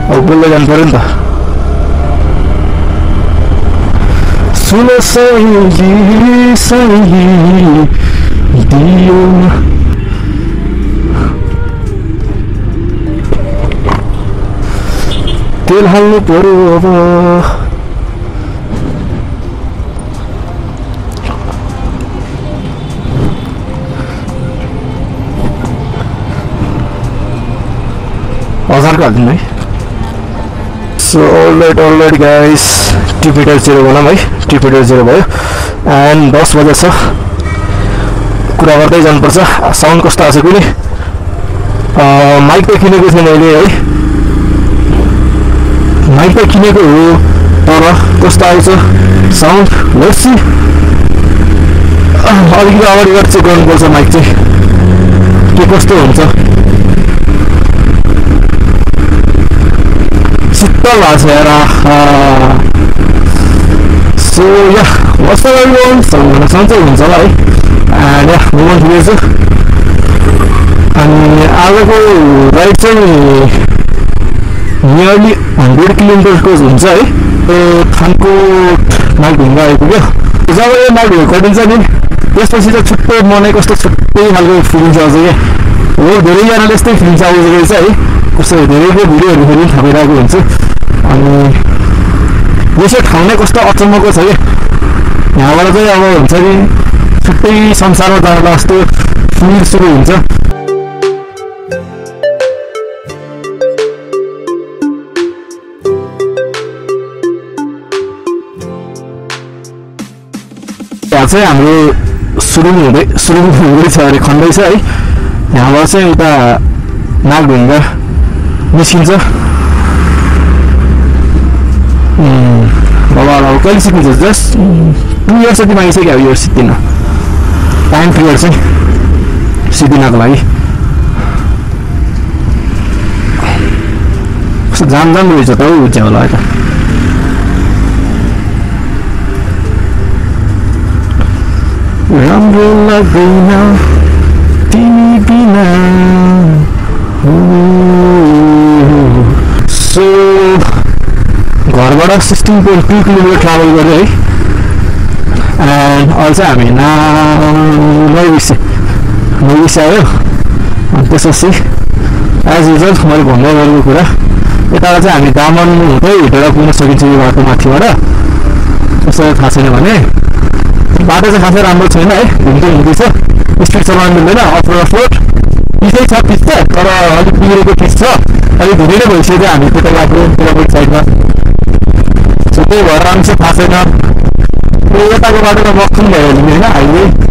अब बोल्दै जानु पर्यो नि त। सुन सही सही दियो तेल हाल्नु पर्यो अब। हजार हालिदिनु है। सो अलराइट गाइस, टिपिटर 0 बनाऊँ है। टिपिटर 0 भयो एन्ड 10 बजे छ। कुरा गर्दै जानुपर्छ। साउन्ड कस्तो आएको छ कुनै माइक त किनेको थिएँ मैले है, माइक त किनेको हो तर कस्तो आउँछ साउन्ड लेट्स सी। अलिकति अगाडिबाट चेक गर्नुपर्छ माइक चाहिँ के कस्तो हुन्छ। शीतल भएको छ यार। सो या कस्तो लाग्यो सबैजना सन्चै हुन्छ होला है। एन्ड या म ठिकै छु। अनि आजको राइड चाहिँ नियरली 100 किलोमिटरको हुन्छ है। थानकोट नागढुङ्गा आइपुग्यो। जब यो नागढुङ्गा कटिन्छ नि त्यसपछि चाहिँ छुट्टै मनै कस्तो छुट्टै खालको फिलिङ्स आउँछ क्या। हो धेरैजनाले यस्तै फिलिङ्स आउँछ रहेछ है। कस्तो धेरैको भिडियोहरू फेरि थपिरहेको हुन्छु। अनि यसो ठाउँ नै कस्तो अचम्मको छ क्या। यहाँबाट चाहिँ अब हुन्छ नि छुट्टै संसारमा जाँदा जस्तो फिल सुरु हुन्छ। यहाँ चाहिँ हाम्रो सुरुङ हुँदैछ अरे, खन्दैछ है। यहाँबाट चाहिँ उता नागढुङ्गा निस्किन्छ। अब कहिले सिक्नुहुन्छ? जस्ट 2 इयर्स जति मागिसक्यो अब यो सिद्धिन। टाइम पिरियड चाहिँ सिद्धिनको लागि कस्तो जाम रहेछ त हौ उज्या होला यता। राम्रो लाग्दैन तिमी बिना। सो घरबाट 16.2 किलोमिटर ट्राभल गऱ्यो है। एन्ड अहिले चाहिँ हामी नौबिसे आयो। अनि त्यसपछि एज युजल मैले भन्दै गरेको कुरा यताबाट चाहिँ हामी दामन हुँदै हिँडेर पुग्न सकिन्छ यो बाटो माथिबाट। कसैलाई थाहा छैन भने बाटो चाहिँ खासै राम्रो छैन है, घुम्दैछ। स्पिड चलाउनु मिल्दैन। अफरोड पिछै छ पिच त, तर अलिक बिग्रेको पिच छ। अलिक धेरै नै भइसक्यो हामी त्यता गएको पुरापुरी साइडमा। सो त्यही भएर राम्रोसँग थाहा छैन। यताको बाटोमा मक्खन भयो भने होइन हाइवे।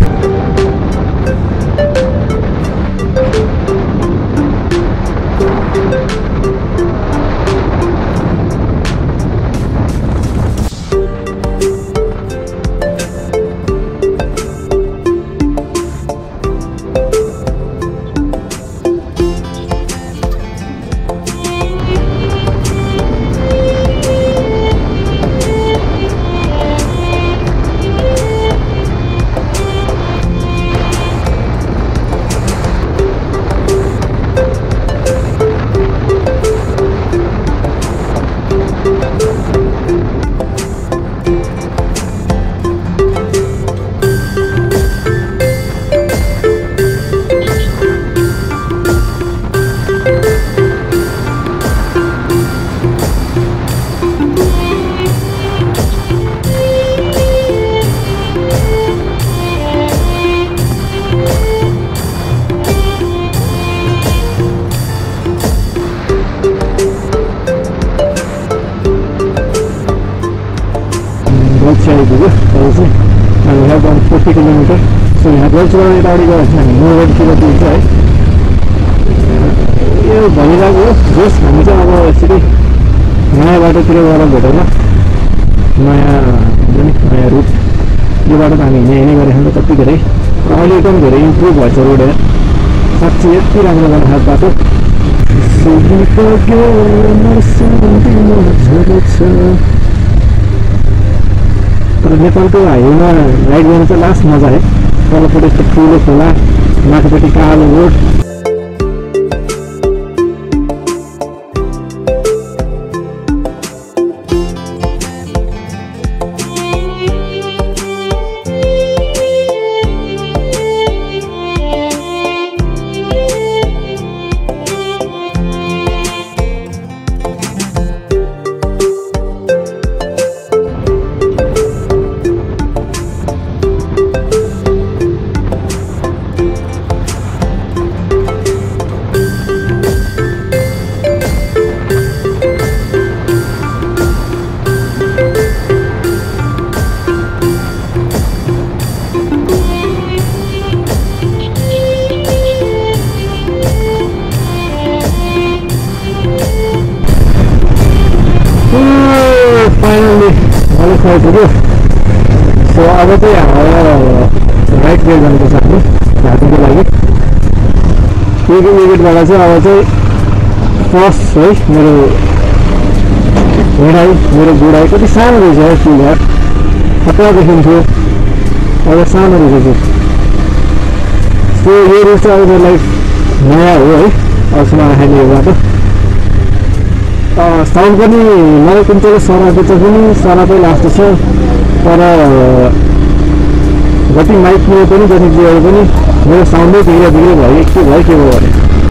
आइपुग्यो तर चाहिँ हामी यहाँ 40 किलोमिटर। सो यहाँ गल्छबाट यतापट्टि गयो भने हामी नोगढीतिर पुग्छ है। यो भनिरहेको हो जस हामी चाहिँ अब यसरी नयाँ बाटोतिर गएर भेटौँला। नयाँ रुट यो बाटो त हामी हिँड्ने गरेको कति धेरै। र अहिले एकदम धेरै इम्प्रुभ भएछ रोड। साँच्चै यति राम्रो बनाएको बाटो। तर नेपालको हाइवेमा राइड गर्नु चाहिँ लास्ट मजा है। तलपट्टि यस्तो ठुलो खोला, माथिपट्टि कालो रोड। आइपुग्यो सो अब चाहिँ हाम्रो राइट वेयर जानुपर्छ हामी घाँटीको लागि विकेटबाट चाहिँ अब चाहिँ फर्स्ट है मेरो हेडाइ मेरो बुढाइ कति सानो रहेछ है पुलघाट खतरा देखिन्थ्यो अब सानो रहेछ सो यो रुट चाहिँ अब मेरो लागि नयाँ हो है अहिलेसम्म आएन यो बाटो साउन्ड पनि मलाई कुन चाहिँ सराको चाहिँ पनि सराकै लास्ट छ तर जति माइकमा पनि जति दिएर पनि मेरो साउन्डै बिग्रे भयो के भयो भने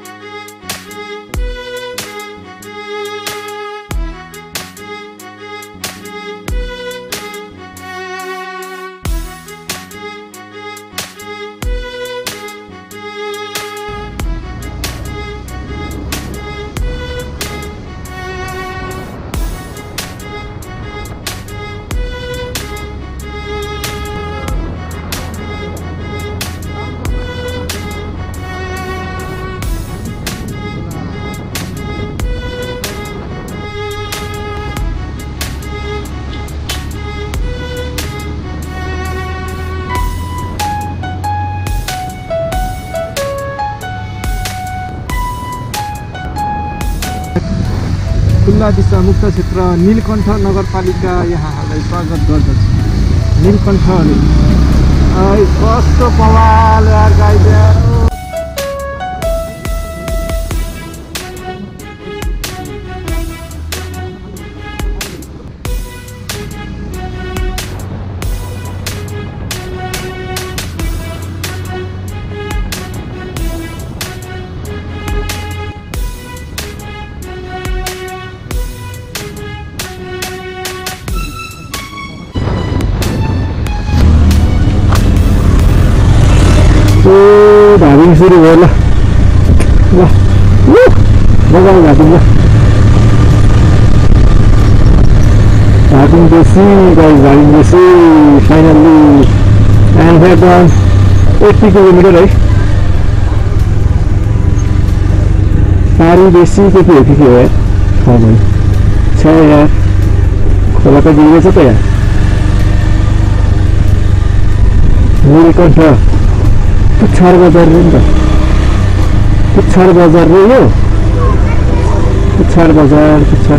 खुल्ला दिशा मुक्त क्षेत्र नीलकण्ठ नगरपालिका यहाँहरूलाई स्वागत गर्दछ नीलकण्ठले कस्तो पवाल यार गाइज यार धाबिङ सुरु भयो ल बगाउ घाटिङ ल घाटिङ बेसी गाइज घाटिङ बेसी finally and had done 80 kilometre है पारी बेसी के हो कि के हो यार हाँ भाई छ यार खोला त बिग्रेछ त यार नीलकण्ठ पुच्छार बजार रे नि त पुच्छार बजार रे यो पुच्छार बजार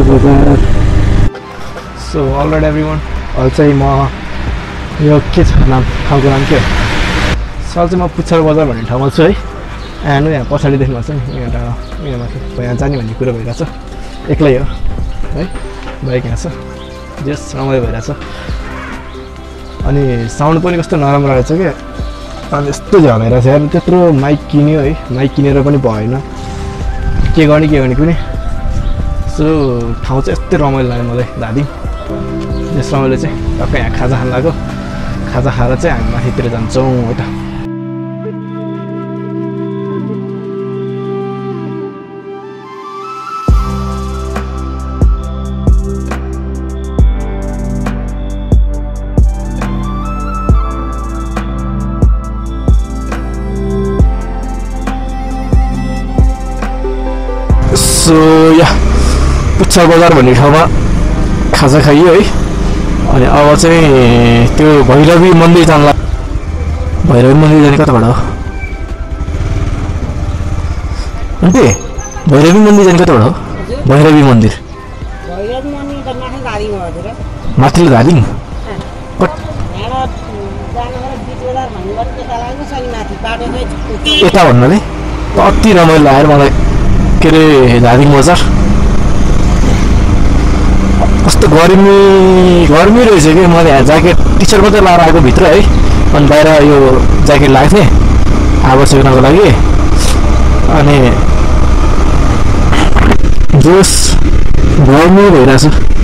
सो अलराइट एभ्रिवान अहिले चाहिँ म यो के छ नाम ठाउँको नाम के हो सर चाहिँ म पुच्छार बजार भन्ने ठाउँमा छु है एन्ड यहाँ पछाडि देख्नुहुन्छ नि यहाँ माथि यहाँ जाने भन्ने कुरा भइरहेछ एक्लै हो है बाइक यहाँ छ जस रमाइलो भइरहेछ अनि साउन्ड पनि कस्तो नराम्रो रहेछ क्या अनि यस्तो झमेर छ यार त्यत्रो माइक किन्यो है माइक किनेर पनि भएन के गर्ने कुनै सो ठाउँ चाहिँ यस्तै रमाइलो लाग्यो मलाई धादिङ यस रमाइलो चाहिँ टक्कै यहाँ खाजा खान लाग्यो खाजा खाएर चाहिँ हामी माथितिर जान्छौँ है त सो या पुच्छार बजार भन्ने ठाउँमा खाजा खाइयो है अनि अब चाहिँ त्यो भैरवी मन्दिर जान्ला भैरवी मन्दिर जाने कताबाट हो अन्ते भैरवी मन्दिर जाने कताबाट हो भैरवी मन्दिर माथिल्लो धादिङ यता भन्नाले अति रमाइलो लाग्यो मलाई के अरे धादिङ बजार कस्तो गर्मी रहेछ कि मैले यहाँ ज्याकेट टी सर्ट मात्रै लगाएर आएको भित्र है अनि बाहिर यो ज्याकेट लगाएको थिएँ आवाज सेक्नको लागि अनि जोस गर्मी भइरहेछ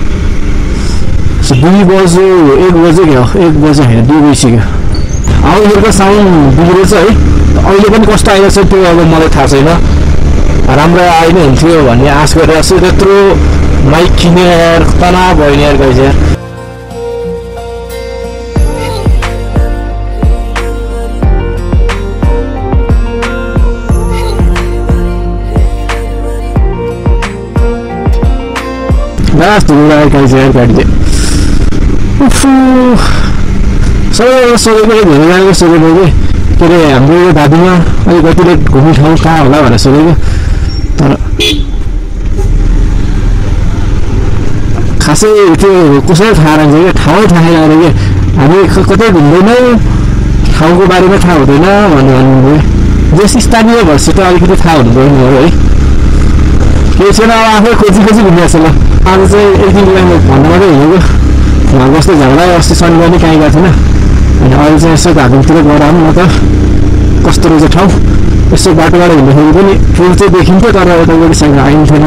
2 बज्यो 1 बज्यो क्या 1 बज्यो होइन 2 बजिसक्यो आउनेको साउन्ड बिग्रेछ है अहिले पनि कस्तो आइरहेछ त्यो अब मलाई थाहा छैन राम्रो आइ नै हुन्थ्यो भन्ने आश गरिरहेको छु त्यत्रो माइक किनेर तनाव भयो नि यार गाइज यार लास्ट गाइज यार गाडी चाहिँ सबैजना सोधेको धेरैजनाले सोधेको कि के अरे हाम्रो यो दादीमा अहिले कतिले घुम्ने ठाउँ कहाँ होला भनेर सोधेको तर खासै त्यो कसैलाई थाहा रहन्छ कि ठाउँ थाहा छैन कि हामी कतै घुम्दैनौँ ठाउँको बारेमा थाहा हुँदैन भन्ने भन्नुभयो जस स्थानीय भएपछि त अलिकति थाहा हुनुभयो नि है केही छैन अब आफै खोजी घुमिरहेको छ ल आज चाहिँ एक दिनलाई म भन्नु मात्रै हिँडेको उहाँ कस्तो झगडा अस्ति शनिबार नै कहीँ गएको थिएन अनि अहिले चाहिँ यसो घाटुतिर गएर आउनु न त कस्तो रहेछ ठाउँ यसो बाटोबाट हिँड्दाखेरि पनि फुल चाहिँ देखिन्थ्यो तर यता गइसकेर आइन्थेन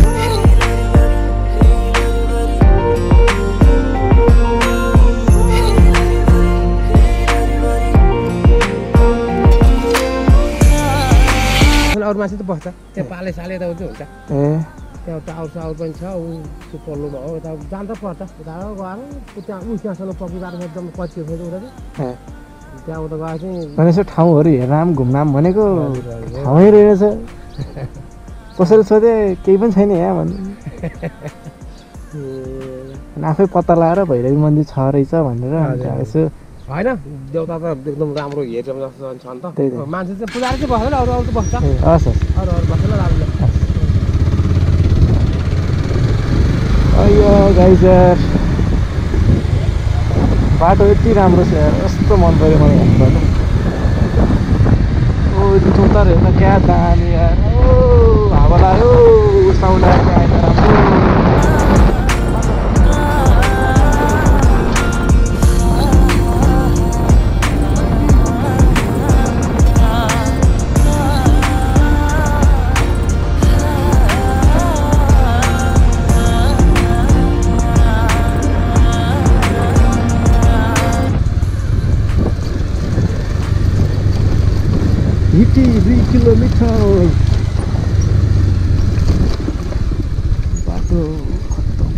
अरू मान्छे त बस्छ त्यहाँ पाले साले यताउति हुन्छ त्यहाँ त आउँछ आउट पनि छ ऊ त्यो पल्लोमा हो यता जान्छ पर्छ उता गएर त्यहाँ त्यहाँसम्म पक्रिबार एकदम पछि फेरि उता त्यहाँ उता गएर चाहिँ यसो ठाउँहरू हेर्न घुम्न भनेको ठाउँै रहेछ कसैले सोधे केही पनि छैन यहाँ भन्नु आफै पत्ता लगाएर भैरवी मन्दिर छ रहेछ भनेर यसो होइन देउता त एकदम राम्रो हेर्छ जस्तो छ नि त मान्छे चाहिँ पुजारी चाहिँ बस्दैन अरू त बस्छ हस् अरू बस्दैन राम्रो अयो गाइस बाटो यति राम्रो छ यार कस्तो मन पर्यो मलाई यहाँ बाटो ओ चौतार हेर्न क्या दामी यार ओ हावा लाग्यो साउन्ड आयो आएन राम्रो Iti 2 kilometer bato khatam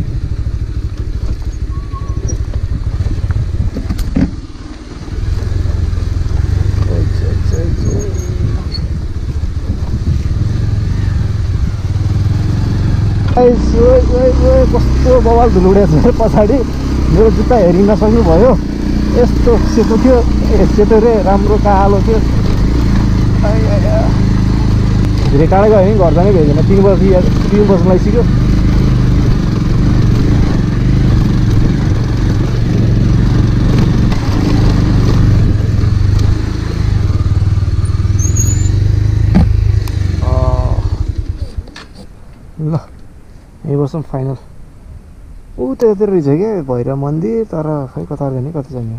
कस्तो बवाल धुलुडेछ पछाडि मेरो जुत्ता हेरि नसक्नु भयो यस्तो सेतो थियो सेतो रे राम्रो कालो थियो धेरै टाढा गयो भने घर जानै भेट्दैन 3 वर्ष लागिसक्यो ल यही वर्ष फाइनल ऊ त्यता रहेछ क्या भैरव मन्दिर तर खै कता जाने कता जाने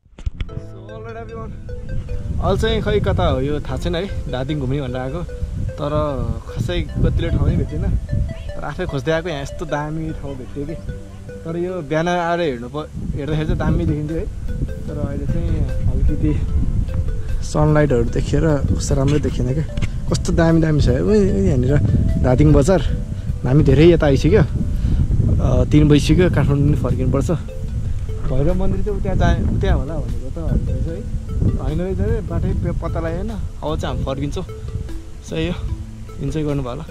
अहिले चाहिँ खै कता हो यो थाहा छैन है दार्जिलिङ घुम्ने भनेर आएको तर खासै कतिले ठाउँ नै भेटेन तर आफै खोज्दै आएको यहाँ यस्तो दामी ठाउँ भेट्यो कि तर यो बिहान आएर हेर्दाखेरि चाहिँ दामी देखिन्थ्यो है तर अहिले चाहिँ अलिकति सनलाइटहरू देखेर कस्तो राम्रो देखिएन क्या कस्तो दामी दामी छ यहाँनिर दार्जिलिङ बजार हामी धेरै यता आइसक्यो 3 बजिसक्यो काठमाडौँ पनि फर्किनुपर्छ भैरव मन्दिर चाहिँ त्यहाँ होला भनेको त है होइन रहेछ बाटै पत्ता लागेन अब चाहिँ हामी फर्किन्छौँ सही हो इन्जोय गर्नुभयो होला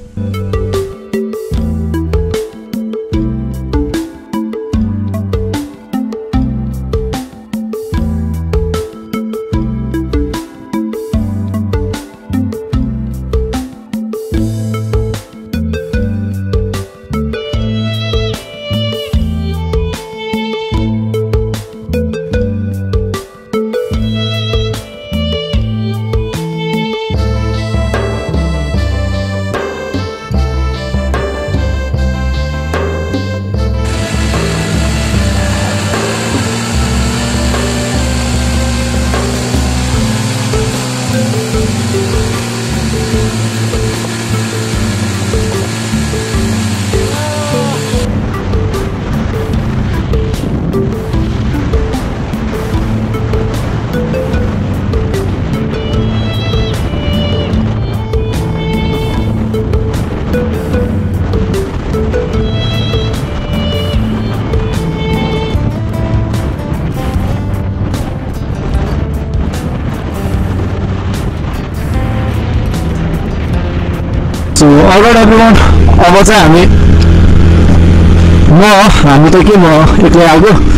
अलराइट एभ्रिवान अब चाहिँ हामी त के म एक्लै आएको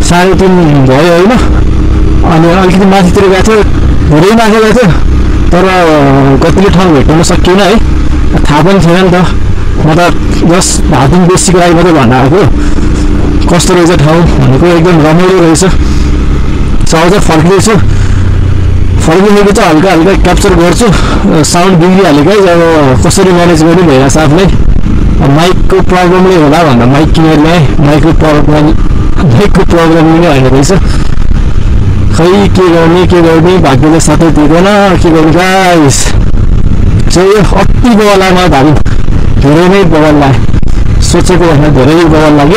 3:30 भयो होइन अनि अलिकति माथितिर गएको थियो धेरै माथि गएको थियो तर कतिले ठाउँ भेट्न सकिएन है थाहा पनि छैन नि त म त जस्ट भातुङ बेसीको लागि मात्रै भन्न आएको कस्तो रहेछ ठाउँ भनेको एकदम रमाइलो रहेछ सहजै फर्किँदैछु फर्किँदैको चाहिँ हल्का हल्का क्याप्चर गर्छु साउन्ड बिग्रिहालेको है अब कसरी म्यानेज गर्ने भइरहेछ आफूलाई माइकको प्रब्लमले होला भन्दा माइक किनेर ल्याएँ माइकको प्रब्लम नै होइन रहेछ खै के गर्ने भाग्यले साथै दिँदैन के गर्नु गाइस चाहिँ यो अति बवाल लाग्यो भाइ धेरै नै बवाल लाग्यो सोचेको भन्दा धेरै बवाल लाग्यो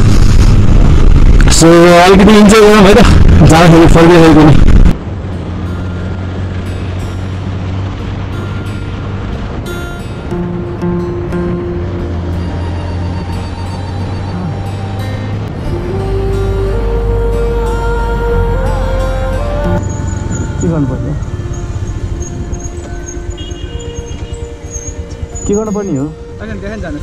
सो अलिकति इन्जोय गरौँ है त जाँदाखेरि फर्किरहेको नि के गर्नुपर्ने हो देखा जानु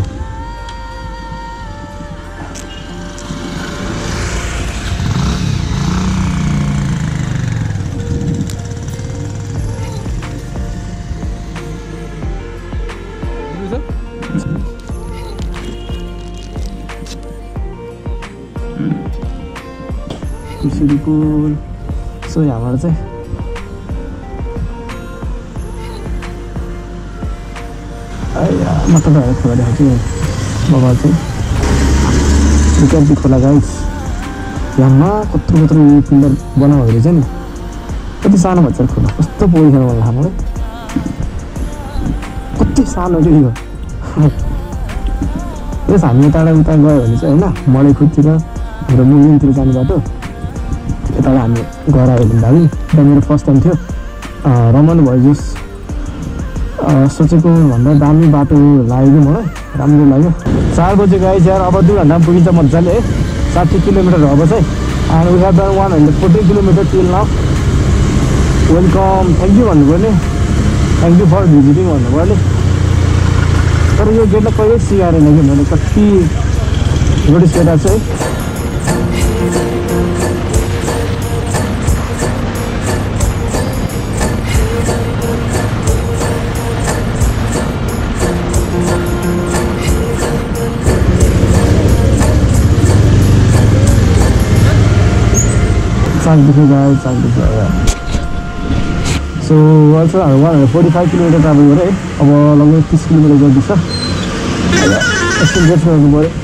Fishery pool so यहाँबाट चाहिँ मतलब खोला देखाउँछु बबाल चाहिँ खोला गाइस यहाँ कत्रो पिलर बनाएको रहेछ नि कति सानो भन्छ खोला कस्तो पोजिसन होला मलाई कति सानो यो यस हामी यता गयो भने चाहिँ होइन मलाई खुदतिर हाम्रो मुभिङतिर जाने बाटो यता हामी घर आयो भने भाइ त्यहाँ मेरो फर्स्ट टाइम थियो रमाउनु भयो जस सोचेको भन्दा दामी बाटो लाग्यो मलाई राम्रो लाग्यो 4 बजे गाइस यार अब 2 घन्टामा पुगिन्छ मजाले है 60 किलोमिटर अब चाहिँ and we have done 140 kilometre till now welcome thank you भन्नुपर्ने थ्याङ्क यू फर भिजिटिङ भन्नुपर्ने तर यो गेटलाई कहिले सिगारेन कि मैले कति नोटिस गरेको छु है So also 145 kilometers travel गरे अब लगभग 30 किलोमिटर गर्दैछ एकछिन रेस्ट गर्नु पर्यो